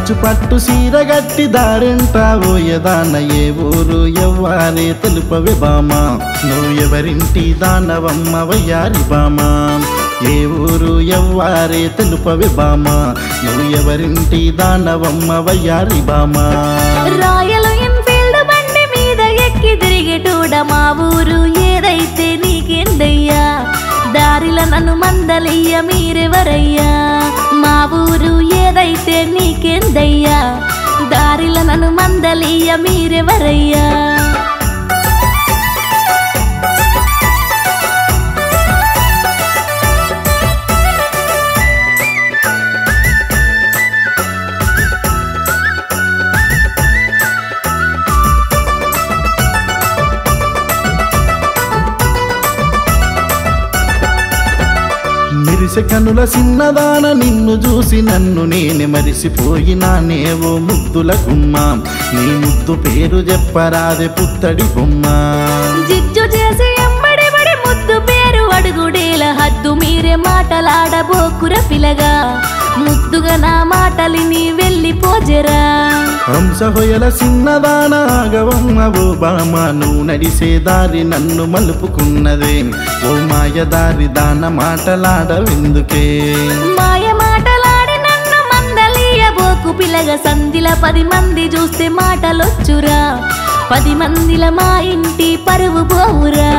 కంచు పట్టు సీరగట్టి దారెంట ఓయదాన ఏ ఊరు ఎవ్వారే తెలుపవే బామా నువ్వు ఎవరింటి దానవమ్మ వయ్యారి బామా ఏ ఊరు ఎవ్వారే తెలుపవే బామా నువ్వు ఎవరింటి దానవమ్మ వయ్యారి బామా రాయల్ ఎన్ఫీల్డ్ బండి మీద ఎక్కి తిరిగేటోడ మా ఊరు ఏదైతే నీకేందయ్యా దారిల నన్ను మందలయ్య మీరెవరయ్యా మా ఊరు ఏదైతే నీకేందయ్యా దారిల నన్ను మందలయ్య మీరెవరయ్యా మెరిసె కనుల చిన్నదాన నిన్ను చూసి నన్ను నేనే మరిసిపోయినానేవో ముద్దుల గుమ్మ నీ ముద్దు పేరు చెప్పరాదే పుత్తడి బొమ్మ జిజ్జు చేసి ఎమ్మడి బడి ముద్దు పేరు అడుగుడేల హద్దు మీరే మాటలాడబోకుర పిలగా ముద్దుగా నా మాటలిని వెళ్ళిపోజరా హంసహొయల చిన్నదాన ఆగవమ్మ ఓ బామ నువ్వు నడిసే దారి నన్ను మలుపుకున్నదే ఓ మాయ దారి దాన మాటలాడవెందుకే మాయ మాటలాడి నన్ను మందలియబోకు పిల్లగా సంధిల 10 మంది చూస్తే మాటలొచ్చురా 10 మందిల మా ఇంటి పరువు పోవురా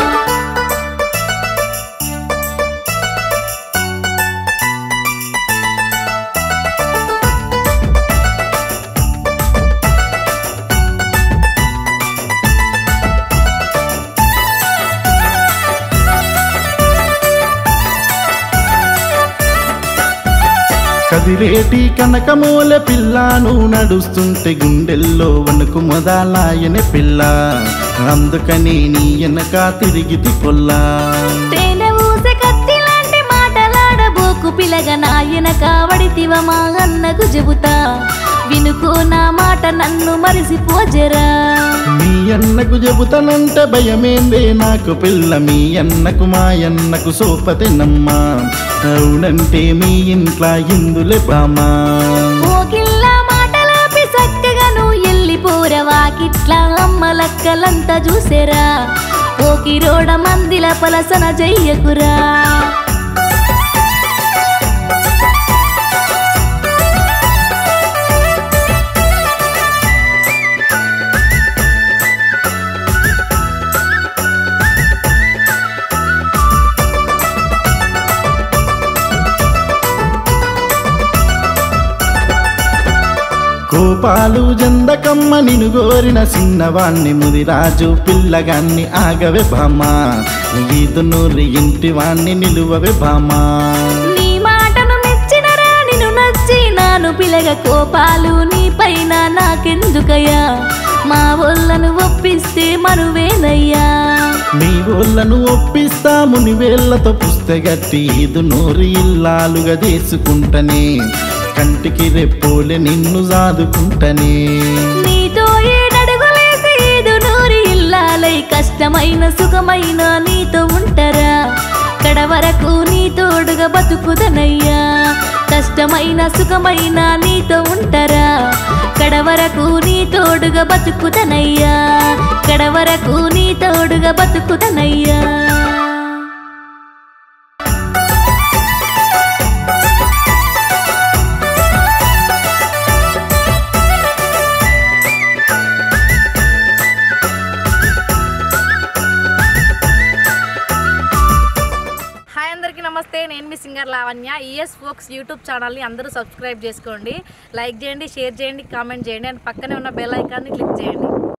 కదిరేటి కనకమూల పిల్లను నడుస్తుంటే గుండెల్లో వణుకు మొదలాయనే పిల్ల అందుకని నీ వెనక తిరిగితి పొల్లా తేనె ఊసె కత్తి లాంటి మాటలాడబోకు పిల్లగా నా వెనక వడితివ మా అన్నకు చెబుతా వినుకో నా మాట నన్ను మరిసిపోజరా మీ అన్నకు చెబుతానంటే భయమేందే నాకు పిల్ల మీ అన్నకు మా అన్నకు సోపతేనమ్మా అవునంటే మీ ఇంట్లో ఇందులే బామా ఓకిల్లా మాటలాపి చక్కగా నువ్వు వెళ్ళిపోరవాకిట్లా అమ్మలక్కలంతా చూసేరా ఓకిరోడ మందిల పలసన చెయ్యకురా కోపాలు జందకమ్మ నిన్ను గోరిన చిన్నవాణ్ణి ముదిరాజు పిల్లగాన్ని ఆగవే బామా ఈదు నూరి ఇంటి వాణ్ణి నిలువవే బామా నీ మాటను మెచ్చినరా నిన్ను నచ్చినాను పిల్లగా కోపాలు నీ పైన నాకెందుకయ్యా మా ఒళ్ళను ఒప్పిస్తే మనువేనయ్యా మీ ఊళ్ళను ఒప్పిస్తాము నీ వేళ్లతో పుస్తగట్టి ఈదు నూరి ఇల్లాలుగా చేసుకుంటనే కంటికి రెప్పోలే నిన్ను సాదుకుంటనే నీతో ఏడడుగులేసి ఈదు నూరి ఇల్లాలై కష్టమైన సుఖమైన నీతో ఉంటారా కడవరకు నీ తోడుగా బతుకుదనయ్యా కష్టమైన సుఖమైన నీతో ఉంటారా కడవరకు నీ తోడుగా బతుకుదనయ్యా కడవరకు నీ తోడుగా బతుకుదనయ్యా నమస్తే నేను మీ singer Lavanya ES folks YouTube ఛానల్ని అందరూ సబ్స్క్రైబ్ చేసుకోండి లైక్ చేయండి షేర్ చేయండి కామెంట్ చేయండి అండ్ పక్కనే ఉన్న బెల్ ఐకాన్ని క్లిక్ చేయండి